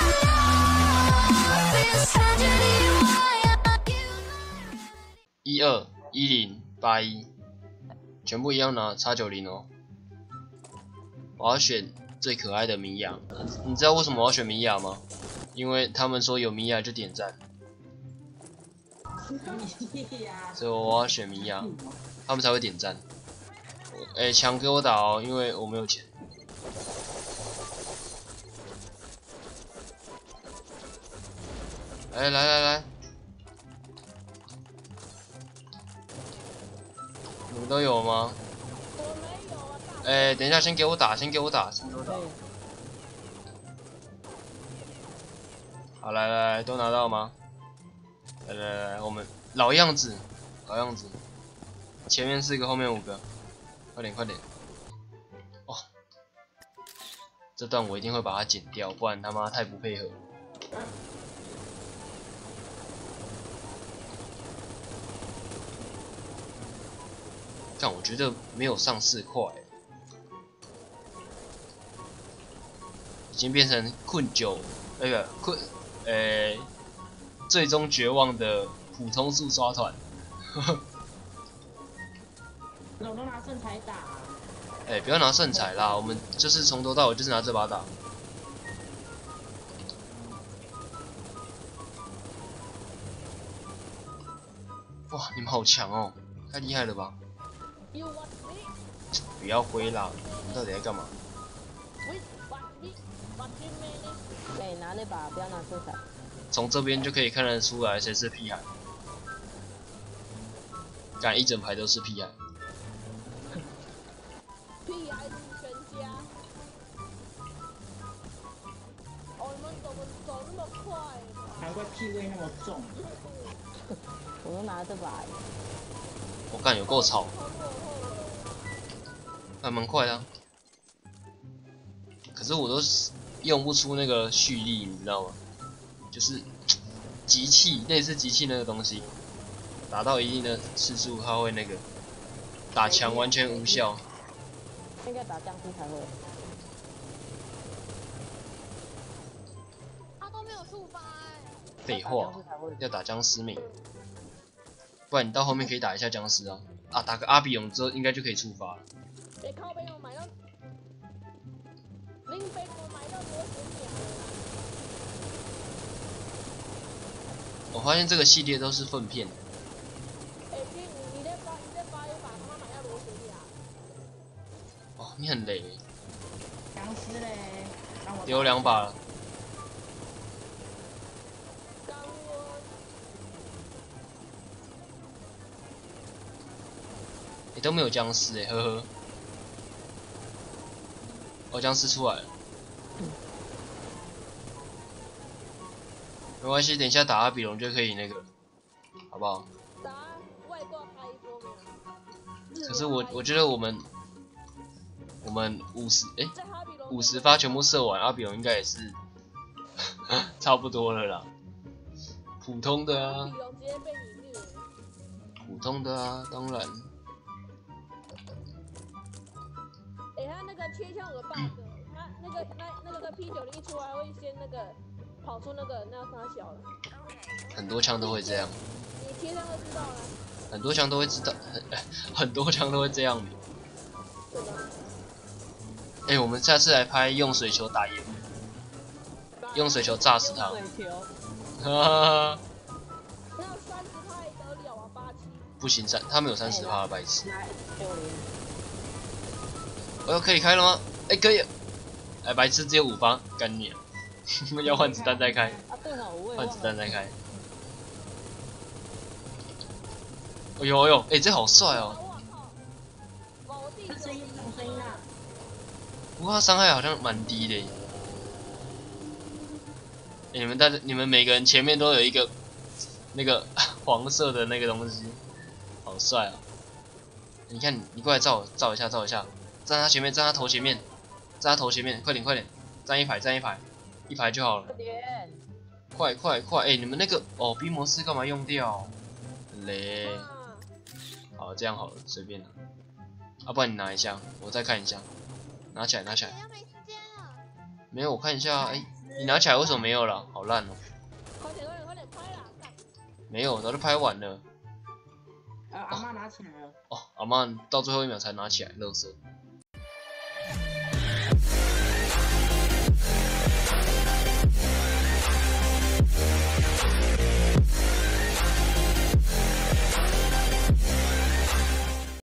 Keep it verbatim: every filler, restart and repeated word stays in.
一二一零八一，全部一样拿叉九零哦。我要选最可爱的米娅，你知道为什么我要选米娅吗？因为他们说有米娅就点赞，所以我要选米娅，他们才会点赞。哎、欸，抢给我打哦，因为我没有钱。哎、欸，来来来，你们都有吗？ 我没有啊。 哎、欸，等一下，先给我打，先给我打，先给我打。好，来来来，都拿到吗？来来来，我们老样子，老样子。前面四个，后面五个，快点快点。哦，这段我一定会把它剪掉，不然他妈太不配合。但我觉得没有上四块，已经变成困九那个困，呃、欸，最终绝望的普通速刷团。 我都拿圣材打、啊。 哎、欸，不要拿圣材啦，我们就是从头到尾就是拿这把打。哇，你们好强哦，太厉害了吧！不要挥啦，你到底在干嘛？ 对，拿那把，不要拿圣材。 从这边就可以看得出来谁是屁孩。干一整排都是屁孩。 屁孩是全家。哦，你们怎么走那么快？ 难怪屁味那么重。 我都拿这把。 我干有够吵，还蛮快的、啊。可是我都用不出那个蓄力，你知道吗？就是集气，类似集气那个东西，打到一定的次数，它会那个打墙完全无效。 应该打僵尸才会。他都没有触发哎。 废话，要打僵尸命，不然你到后面可以打一下僵尸啊啊！打个阿比勇之后，应该就可以触发了。 哎，靠背我买到，林北我买到螺旋桨了。 我发现这个系列都是粪片。 哎，你你在发你在发一把，他妈买到螺旋桨。 哦，你很累。 僵尸嘞， 丢两把了。你、欸、都没有僵尸哎、欸，呵呵。哦，僵尸出来了。没关系，等一下打阿比龙就可以那个，好不好？ 打外挂开一波没有？ 可是我我觉得我们我们五十哎五十发全部射完，阿比龙应该也是差不多了啦。普通的啊。普通的啊，当然。 哎、欸，他那个切枪有个 bug， 他那个那那个 P 九零一出来会先那个跑出那个那他小了。 很多枪都会这样。 你切枪就知道了。 很多枪都会知道，很很多枪都会这样的。 对的。 哎、欸，我们下次来拍用水球打野，用水球炸死他。 水球。 哈哈。 那有三十趴得了啊，八七。 不行，三他们有三十趴的白痴。 六零。 哦，可以开了吗？哎、欸，可以。哎，白痴只有五发，干你、啊！要换子弹再开。换子弹再开。哎呦哎呦，哎、欸，这好帅哦！ 声音什么声音啊？ 不过他伤害好像蛮低的。欸、你们大家，你们每个人前面都有一个那个黄色的那个东西，好帅啊！你看，你过来照照一下，照一下，站他前面，站他头前面，站他头前面，快点快点，站一排，站一排，一排就好了。快快快！哎、欸，你们那个哦，逼模式干嘛用掉？很雷。好，这样好了，随便拿。啊，不然你拿一下，我再看一下。拿起来，拿起来。没有，我看一下，哎、欸， 你拿起来为什么没有了？好烂哦！ 快点快点快点拍啦！干没有，早就拍完了。 呃，阿妈拿起来了。 哦，阿妈到最后一秒才拿起来，垃圾。